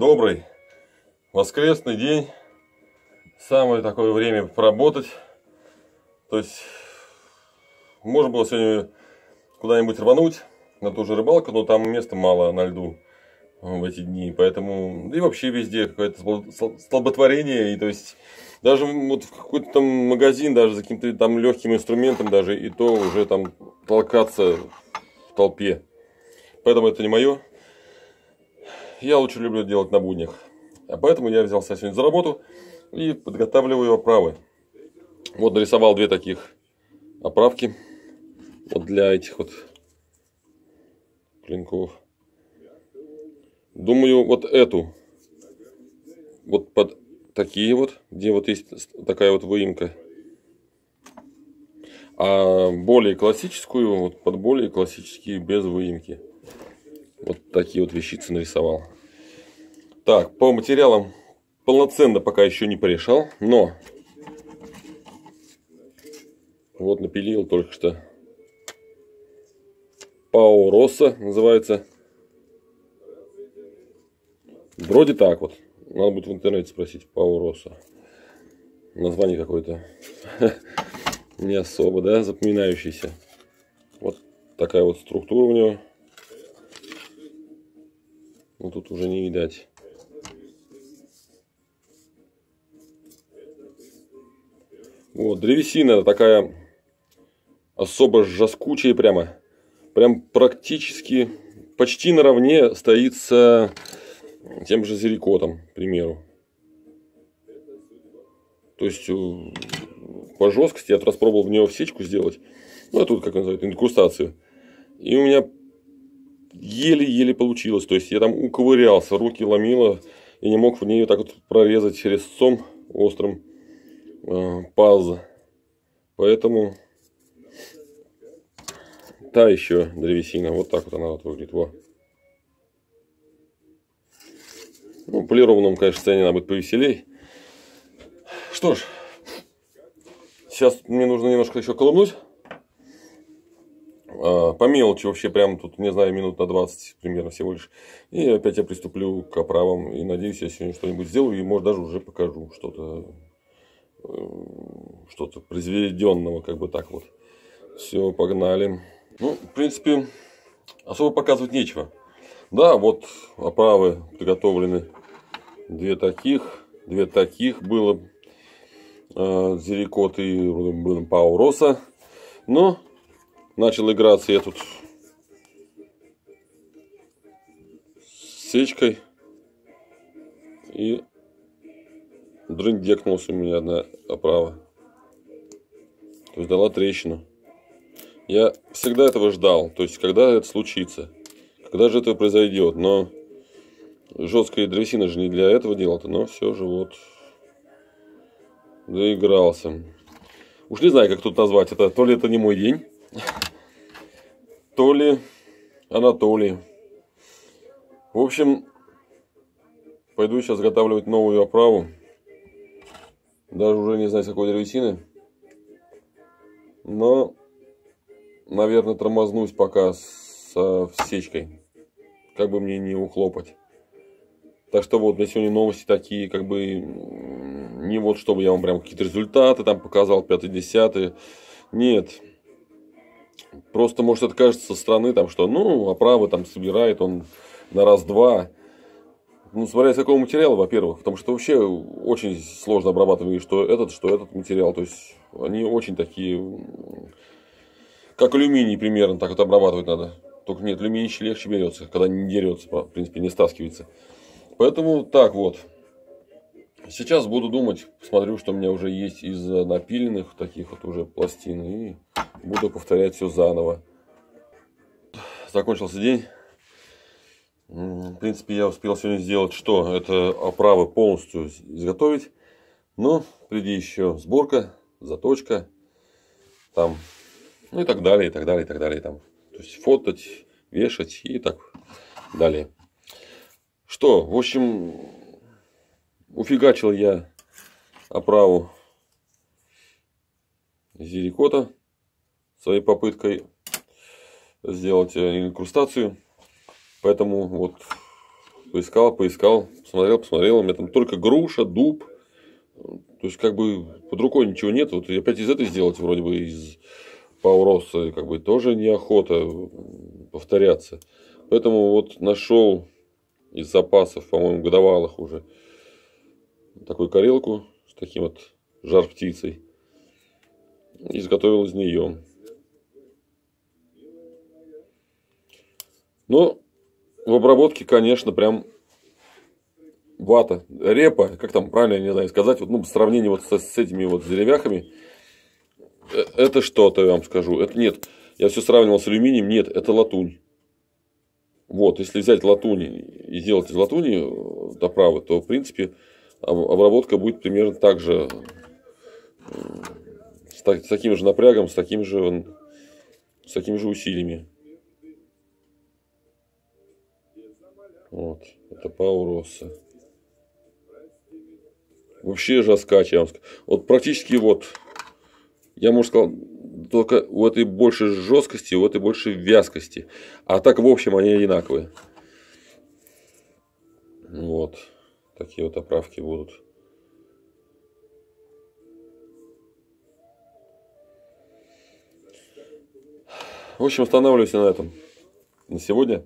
Добрый воскресный день. Самое такое время поработать. То есть можно было сегодня куда-нибудь рвануть на ту же рыбалку, но там места мало на льду в эти дни. Поэтому и вообще везде какое-то столботворение. И то есть даже вот в какой-то там магазин, даже за каким-то там легким инструментом, даже и то уже там толкаться в толпе. Поэтому это не мое. Я лучше люблю делать на буднях. А поэтому я взялся сегодня за работу и подготавливаю оправы. Вот нарисовал две таких оправки. Вот для этих вот клинков. Думаю, вот эту. Вот под такие вот, где вот есть такая вот выемка. А более классическую, вот под более классические без выемки. Вот такие вот вещицы нарисовал. Так, по материалам полноценно пока еще не порешал, но вот напилил только что. Пао Росса называется. Вроде так вот. Надо будет в интернете спросить. Пао Росса. Название какое-то не особо, да, запоминающееся. Вот такая вот структура у него. Ну тут уже не видать. Вот, древесина такая особо жесткучая прямо. Прям практически почти наравне стоит с тем же зерикотом, к примеру. То есть по жесткости я раз пробовал в него всечку сделать. Ну, а тут, как называют, инкрустацию. И у меня еле-еле получилось. То есть я там уковырялся, руки ломило. И не мог в нее так вот прорезать резцом острым паз. Поэтому та еще древесина. Вот так вот она вот выглядит. Во. Ну, в полированном, конечно, состоянии она будет повеселей. Что ж, сейчас мне нужно немножко еще колымнуть. По мелочи вообще прям тут, не знаю, минут на 20 примерно всего лишь. И опять я приступлю к оправам. И надеюсь, я сегодня что-нибудь сделаю. И может даже уже покажу что-то произведенного, как бы так вот. Все, погнали. Ну, в принципе, особо показывать нечего. Да, вот оправы приготовлены. Две таких было. Зерикот и Пао Росса. Но начал играться я тут с сечкой. И дрындекнулась у меня одна оправа. То есть дала трещину. Я всегда этого ждал. То есть когда это случится. Когда же это произойдет. Но жесткая древесина же не для этого делала-то. Но все же вот доигрался. Уж не знаю, как тут назвать это. То ли это не мой день. То ли Анатолий. В общем, пойду сейчас заготавливать новую оправу. Даже уже не знаю, с какой древесины. Но, наверное, тормознусь пока с сечкой. Как бы мне не ухлопать. Так что вот, у меня сегодня новости такие, как бы, не вот чтобы я вам прям какие-то результаты там показал, 5-10. Нет. Просто, может, это кажется со стороны, там, что, ну, оправы там собирает он на раз-два. Ну, смотря с какого материала, во-первых. Потому что вообще очень сложно обрабатывать что этот материал. То есть, они очень такие, как алюминий примерно, так вот обрабатывать надо. Только нет, алюминий легче берется, когда не дерется, в принципе, не стаскивается. Поэтому так вот. Сейчас буду думать, посмотрю, что у меня уже есть из напиленных таких вот уже пластин. И буду повторять все заново. Закончился день. В принципе, я успел сегодня сделать что? Это оправы полностью изготовить. Но впереди еще сборка, заточка. Там, ну и так далее, и так далее, и так далее. Там. То есть фототь, вешать и так далее. Что, в общем, уфигачил я оправу зерикота своей попыткой сделать инкрустацию. Поэтому вот поискал, посмотрел. У меня там только груша, дуб. То есть, как бы, под рукой ничего нет. Вот опять из этой сделать, вроде бы, из Пауроса, как бы, тоже неохота повторяться. Поэтому вот нашел из запасов, по-моему, годовалых уже такую карелку с таким вот жар-птицей. И изготовил из нее. Но в обработке, конечно, прям вата, репа, как там правильно, я не знаю сказать, вот, ну, в сравнении вот с этими вот деревяхами, это что-то, я вам скажу. Это нет, я все сравнивал с алюминием, нет, это латунь. Вот, если взять латунь и сделать из латуни доправы, то, в принципе, обработка будет примерно так же, с таким же напрягом, с такими же усилиями. Вот, это Пауроса. Вообще жесткач, я вам скажу. Вот практически вот, я, можно сказать, только у этой больше жесткости, у этой больше вязкости. А так, в общем, они одинаковые. Вот, такие вот оправки будут. В общем, останавливаюсь на этом на сегодня.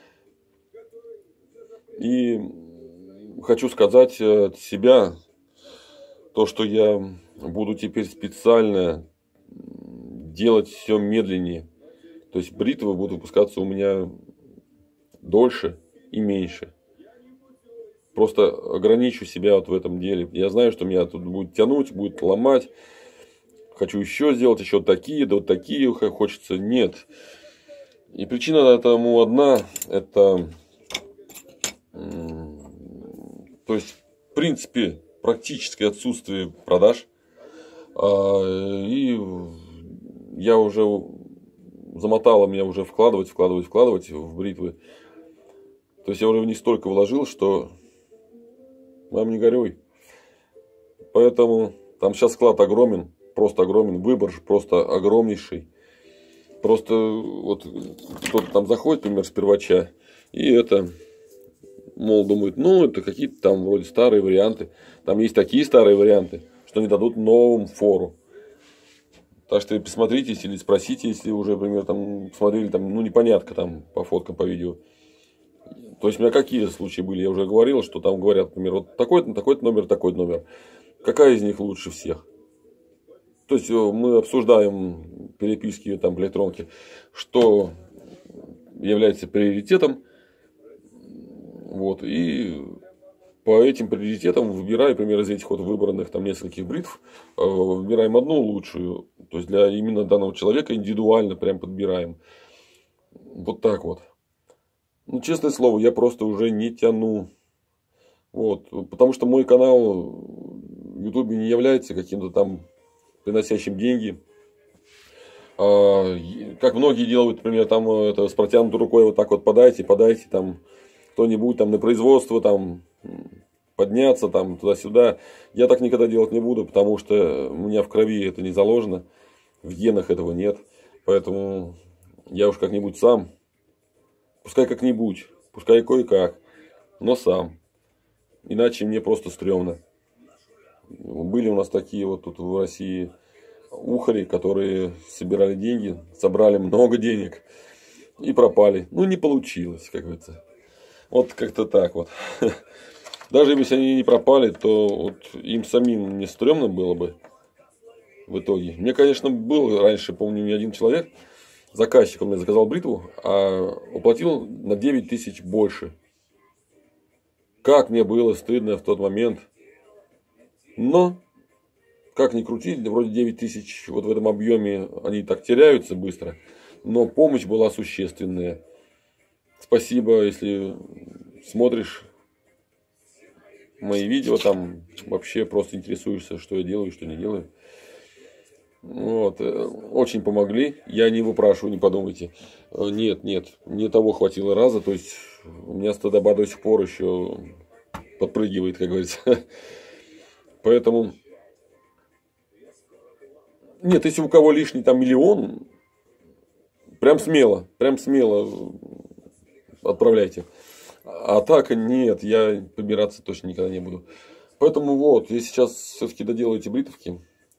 И хочу сказать от себя то, что я буду теперь специально делать все медленнее. То есть бритвы будут выпускаться у меня дольше и меньше. Просто ограничу себя вот в этом деле. Я знаю, что меня тут будет тянуть, будет ломать. Хочу еще сделать, еще такие, да вот такие хочется. Нет. И причина этому одна. Это, то есть, в принципе, практическое отсутствие продаж. И я уже замотало меня уже вкладывать в бритвы. То есть я уже в них столько вложил, что мам, не горюй. Поэтому там сейчас склад огромен, просто огромен, выбор просто огромнейший. Просто вот кто-то там заходит, например, с первача, и это, мол, думает, ну, это какие-то там вроде старые варианты. Там есть такие старые варианты, что не дадут новым фору. Так что присмотритесь или спросите, если уже, например, там смотрели, там, ну, непонятно там по фоткам, по видео. То есть у меня какие случаи были, я уже говорил, что там говорят, например, вот такой-то номер, такой-то номер. Какая из них лучше всех? То есть мы обсуждаем переписки там в электронке, что является приоритетом. Вот, и по этим приоритетам выбираю, например, из этих вот выбранных там нескольких бритв, выбираем одну лучшую. То есть для именно данного человека индивидуально прям подбираем. Вот так вот. Ну, честное слово, я просто уже не тяну. Вот, потому что мой канал в Ютубе не является каким-то там приносящим деньги. Как многие делают, например, там это, с протянутой рукой вот так вот подайте там кто-нибудь там на производство там подняться там туда-сюда. Я так никогда делать не буду, потому что у меня в крови это не заложено, в генах этого нет. Поэтому я уж как-нибудь сам, пускай как-нибудь, пускай кое-как, но сам. Иначе мне просто стрёмно. Были у нас такие вот тут в России ухари, которые собирали деньги, собрали много денег и пропали. Ну, не получилось, как говорится. Вот как-то так вот. Даже если они не пропали, то вот им самим не стрёмно было бы в итоге. Мне, конечно, был раньше, помню, не один человек, заказчик, он мне заказал бритву, а уплатил на 9 тысяч больше. Как мне было стыдно в тот момент. Но, как ни крути, вроде 9 тысяч вот в этом объеме они так теряются быстро. Но помощь была существенная. Спасибо, если смотришь мои видео, там вообще просто интересуешься, что я делаю, что не делаю. Вот. Очень помогли. Я не выпрашиваю, не подумайте. Нет, мне того хватило раза. То есть у меня стыдоба до сих пор еще подпрыгивает, как говорится. Поэтому нет, если у кого лишний там миллион, прям смело отправляйте. А так нет, я побираться точно никогда не буду. Поэтому вот, я сейчас все-таки доделаю эти бритовки.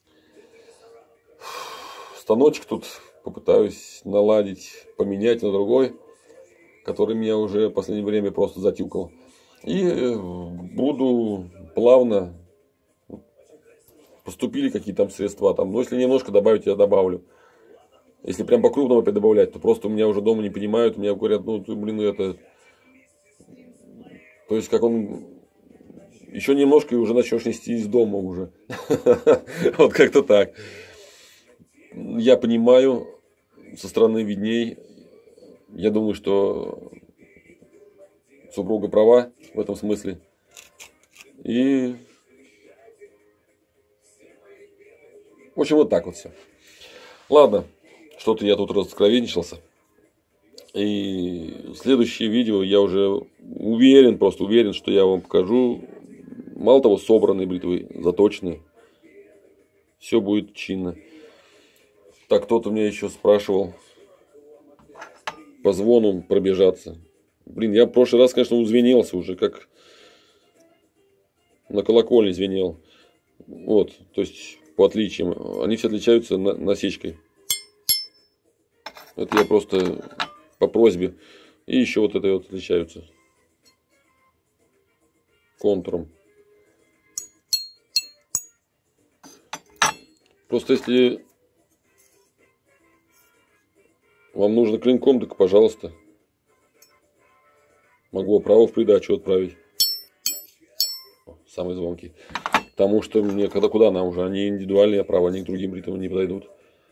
Станочек тут попытаюсь наладить, поменять на другой, который меня уже в последнее время просто затюкал. И буду плавно, поступили какие-то там средства, там, но если немножко добавить, я добавлю. Если прям по-крупному опять добавлять, то просто у меня уже дома не понимают, мне говорят, ну, ты, блин, это... То есть, как он... Еще немножко и уже начнешь нести из дома уже. Вот как-то так. Я понимаю, со стороны видней. Я думаю, что супруга права в этом смысле. И... В общем, вот так вот все. Ладно, что-то я тут раскровенничался. И следующее видео я уже уверен, просто уверен, что я вам покажу. Мало того, собранные бритвы, заточенные. Все будет чинно. Так, кто-то меня еще спрашивал по звону пробежаться. Блин, я в прошлый раз, конечно, узвенелся уже, как на колокольне звенел. Вот, то есть, по отличиям. Они все отличаются насечкой. Это я просто по просьбе. И еще вот это вот отличаются контуром. Просто если вам нужно клинком, так пожалуйста. Могу оправу в придачу отправить. Самый звонкий. Потому что мне куда нам уже, они индивидуальные оправы, они к другим бритвам не подойдут.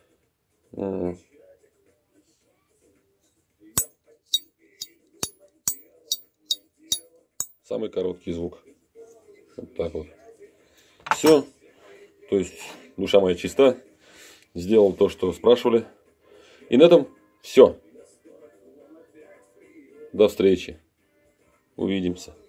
Самый короткий звук. Вот так вот. Все. То есть душа моя чиста. Сделал то, что спрашивали. И на этом все. До встречи. Увидимся.